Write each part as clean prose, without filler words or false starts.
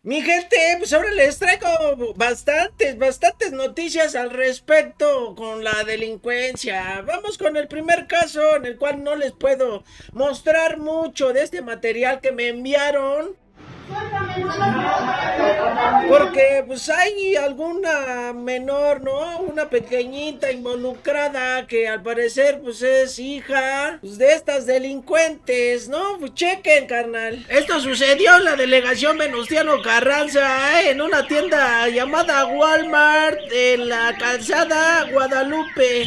Mi gente, pues ahora les traigo bastantes noticias al respecto con la delincuencia. Vamos con el primer caso en el cual no les puedo mostrar mucho de este material que me enviaron. Porque pues hay alguna menor, ¿no? Una pequeñita involucrada que al parecer pues es hija pues, de estas delincuentes, ¿no? Pues chequen, carnal. Esto sucedió en la delegación Venustiano Carranza, en una tienda llamada Walmart en la calzada Guadalupe.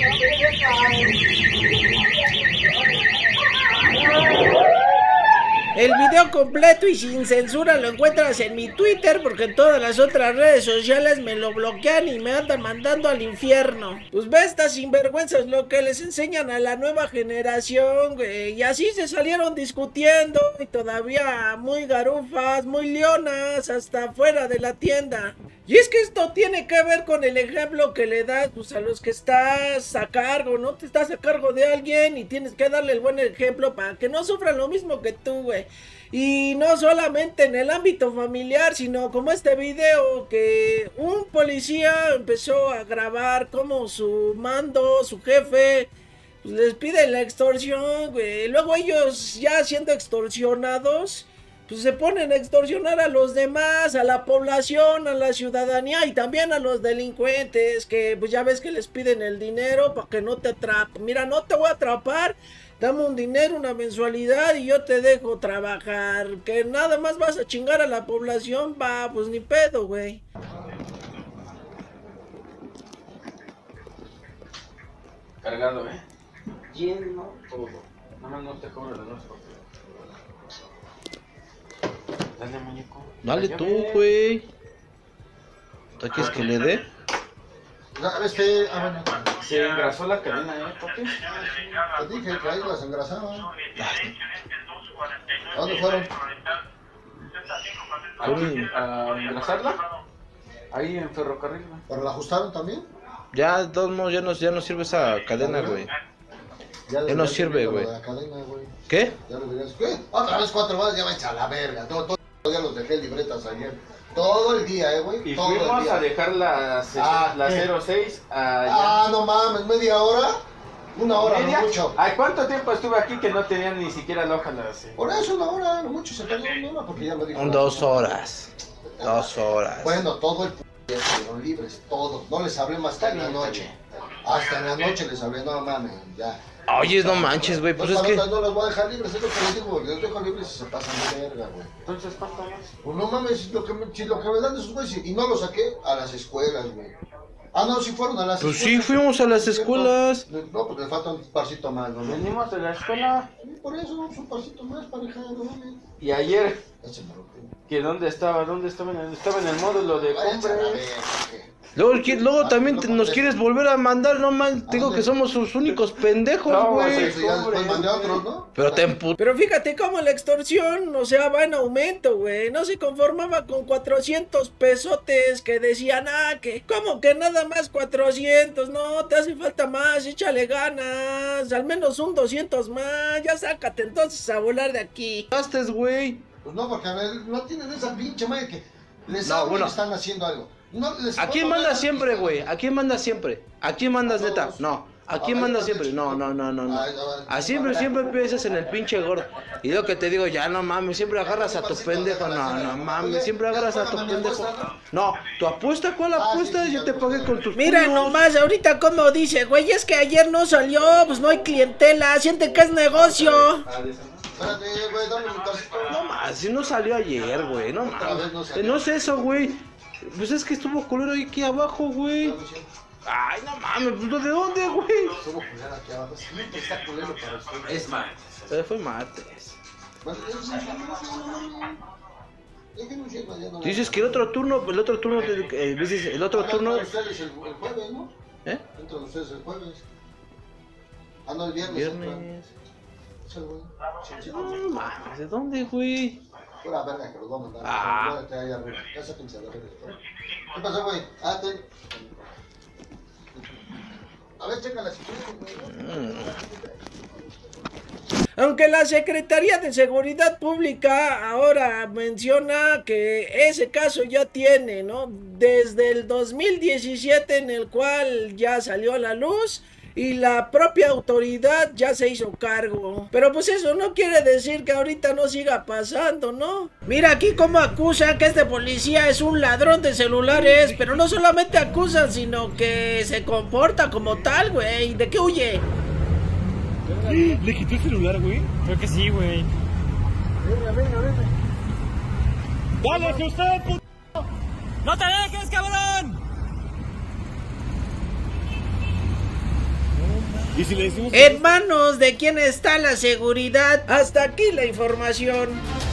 El video completo y sin censura lo encuentras en mi Twitter, porque en todas las otras redes sociales me lo bloquean y me andan mandando al infierno. Pues ve estas sinvergüenzas lo que les enseñan a la nueva generación, güey. Y así se salieron discutiendo y todavía muy garufas, muy leonas, hasta fuera de la tienda. Y es que esto tiene que ver con el ejemplo que le das pues, a los que estás a cargo, ¿no? Te estás a cargo de alguien y tienes que darle el buen ejemplo para que no sufran lo mismo que tú, güey. Y no solamente en el ámbito familiar, sino como este video que un policía empezó a grabar como su mando, su jefe, pues, les pide la extorsión, güey. Luego ellos ya siendo extorsionados, pues se ponen a extorsionar a los demás, a la población, a la ciudadanía y también a los delincuentes, que pues ya ves que les piden el dinero para que no te atrapen. Mira, no te voy a atrapar, dame un dinero, una mensualidad y yo te dejo trabajar. Que nada más vas a chingar a la población, va, pues ni pedo, güey. Cargado, lleno todo. Nada más no te cobro la noche. Dale, muñeco. Dale tú, güey. ¿Tú quieres que le dé? Bueno. Se engrasó la cadena, papi. Te dije que ahí las engrasaban. ¿A dónde fueron? Aquí, a engrasarla. Ahí en ferrocarril, güey. ¿Pero la ajustaron también? Ya, de todos modos, ya no sirve esa cadena, güey. Ya no sirve, güey. ¿Qué? Ya lo dirías, ¿qué? Otra vez 4 horas, ya va a echar la verga. Todo el día los dejé libretas ayer. Todo el día, güey. Y todo fuimos el día. a dejar la 06 allá. No mames, ¿media hora? Una hora, no mucho. Ay, ¿cuánto tiempo estuve aquí que no tenían ni siquiera la hoja? Por eso una hora, no mucho, se tardó una hora porque ya me dijo. 2 horas. 2 horas. Bueno, todo el día estuvieron libres, todos. No les hablé más hasta en la noche. Hasta en la noche les hablé, no mames, ya. Oye, no manches, güey, pues es que... No los voy a dejar libres, es lo que les digo, porque los dejo libres y se pasan de verga, güey. Entonces, ¿cuánto más? Pues no mames, si lo que me dan esos güeyes, y no los saqué a las escuelas, güey. Ah, no, sí fueron a las pues escuelas. Sí, fuimos a las escuelas. No, porque le falta un parcito más, ¿no? Venimos de la escuela. Sí, por eso, un parcito más, pareja, no mames. Y ayer, ¿Que dónde estaba? Estaba en el módulo de compras. Luego también nos quieres volver a mandar, no man, te digo que somos sus únicos pendejos, güey. ¿No? Pero te emput... Pero fíjate cómo la extorsión, o sea, va en aumento, güey. No se conformaba con 400 pesotes que decían, que, ¿cómo que nada más 400? No, te hace falta más, échale ganas. Al menos un 200 más, ya sácate entonces a volar de aquí. Gastes, güey. Pues no, porque a ver, no tienen esa pinche madre que les No, bueno. están haciendo algo. No, ¿A quién mandas siempre, güey? ¿A quién mandas siempre? ¿A quién mandas neta? No. ¿A quién mandas siempre? No. A siempre empiezas en el pinche gordo. Y lo que te digo, ya no mames, siempre agarras a tu pendejo. No mames, siempre agarras a tu pendejo. No, ¿tu apuesta? ¿Cuál apuesta? Yo te pagué con tus Mira puños. nomás, ahorita como dice, güey, es que ayer no salió, pues no hay clientela, siente que es negocio. Espérate, güey, dame un carcito. No más, si no salió ayer, güey, no mames. No es eso, güey. Pues es que estuvo culero ahí aquí abajo, güey. Ay, no mames, pues ¿de dónde, güey? Estuvo culero aquí abajo. Siempre está culero para ustedes. Es más. Fue martes. Bueno, Dices que el otro turno, dices, el otro turno... ustedes el jueves, ¿no? ¿Eh? Entran ustedes el jueves. Ah, no, el viernes. Viernes. Es el güey. No mames, ¿de dónde, güey? Pura verga que los vamos a mandar. Quédate ahí arriba. Ya sáquense a la verga. ¿Qué pasó, güey? A ver, chécala si quieres, güey. Aunque la Secretaría de Seguridad Pública ahora menciona que ese caso ya tiene, ¿no? Desde el 2017 en el cual ya salió a la luz y la propia autoridad ya se hizo cargo. Pero pues eso no quiere decir que ahorita no siga pasando, ¿no? Mira aquí cómo acusan que este policía es un ladrón de celulares, pero no solamente acusan, sino que se comporta como tal, güey. ¿De qué huye? ¿Le quitó el celular, güey? Creo que sí, güey. ¡Dale, que usted, puto! ¡No te dejes, cabrón! ¿Y si le decimos En manos de quién está la seguridad. Hasta aquí la información.